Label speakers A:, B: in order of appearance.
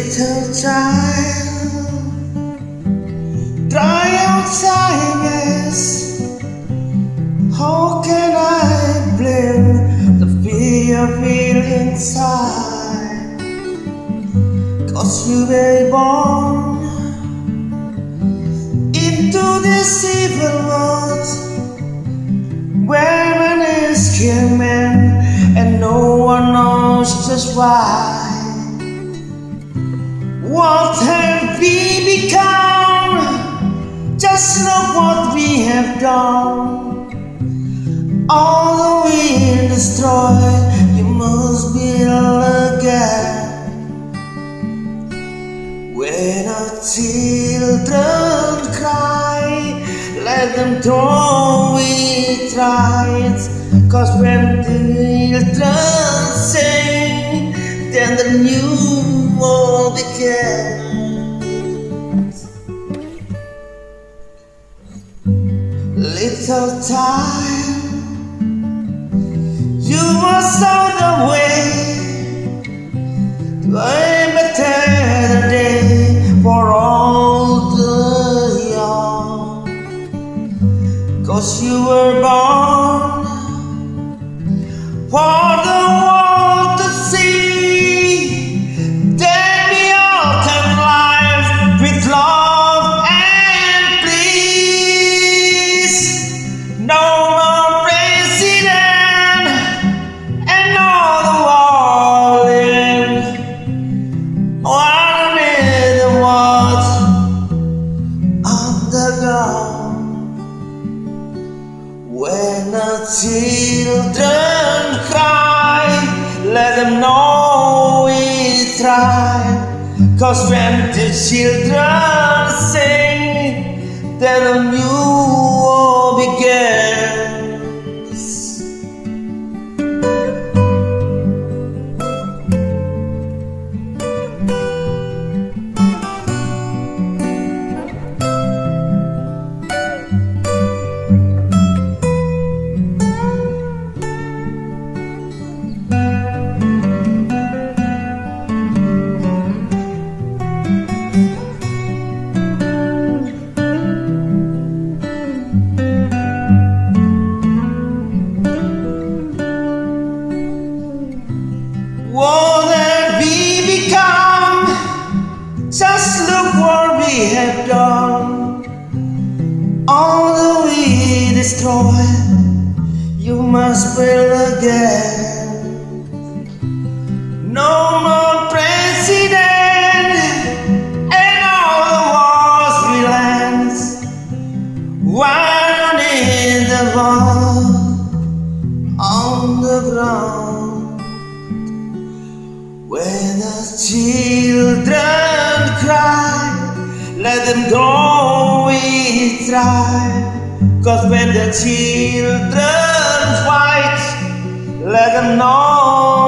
A: Little child, dry your sadness. How can I blame the fear I feel inside? 'Cause you were born into this evil world where man is killing man and no one knows just why. What have we become? Just look what we have done. Although we destroy, you must build again. When our children cry, let them throw it right. 'Cause when children sing, then the new world begins. Little time, you must know the way to a better day for all the young. 'Cause you were born for the world to see, that we all can live with love and peace. No more president and all the world in one in the world underground. When the children cry, let them know we try. 'Cause when the children sing, then a new war begins. What have we become? Just look what we have done. Although we destroy, you must build again. No more president and all the wars we land. One in the world on the ground. When the children cry, let them go, we try. 'Cause when the children fight, let them know